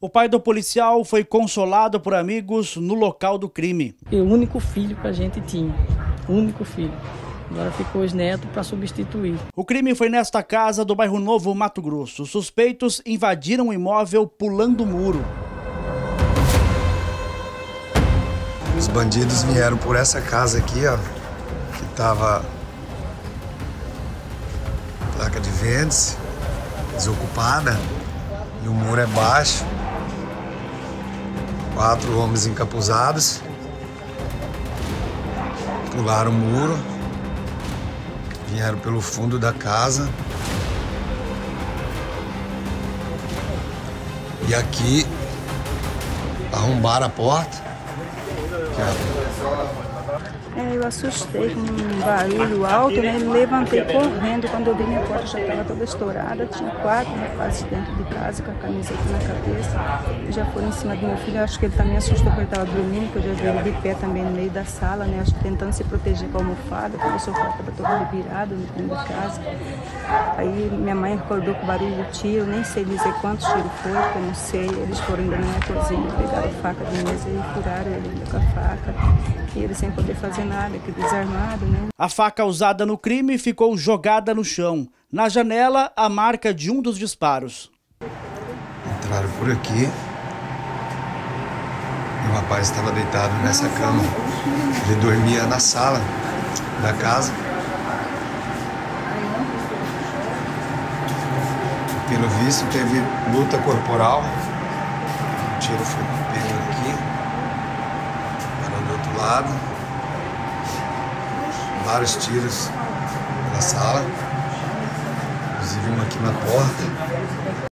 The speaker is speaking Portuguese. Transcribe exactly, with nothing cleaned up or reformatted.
O pai do policial foi consolado por amigos no local do crime. E o único filho que a gente tinha, o único filho. Agora ficou os netos para substituir. O crime foi nesta casa do bairro Novo, Mato Grosso. Suspeitos invadiram o imóvel pulando o muro. Os bandidos vieram por essa casa aqui, ó, que tava placa de vende-se, desocupada, e o muro é baixo. Quatro homens encapuzados pularam o muro, vieram pelo fundo da casa e aqui arrombaram a porta. É, eu assustei com um barulho alto, né? Levantei correndo. Quando eu vi, minha porta já estava toda estourada. Tinha quatro rapazes dentro de casa com a camiseta na cabeça. Já foram em cima do meu filho. Eu acho que ele também assustou porque ele estava dormindo, porque eu já vi ele de pé também no meio da sala, né? Acho que tentando se proteger com a almofada, porque o sofá estava todo virado no fundo da casa. Aí minha mãe acordou com o barulho do tiro, nem sei dizer quantos tiros foi, porque eu não sei. Eles foram ainda na minha cozinha, pegaram a faca de mesa e furaram ele com a faca. E ele sem poder fazer nada, que desarmado, né? A faca usada no crime ficou jogada no chão. Na janela, a marca de um dos disparos. Entraram por aqui. E o rapaz estava deitado nessa cama. Ele dormia na sala da casa. Pelo visto, teve luta corporal. O tiro foi pego aqui. Para do outro lado. Vários tiros na sala. Inclusive uma aqui na porta.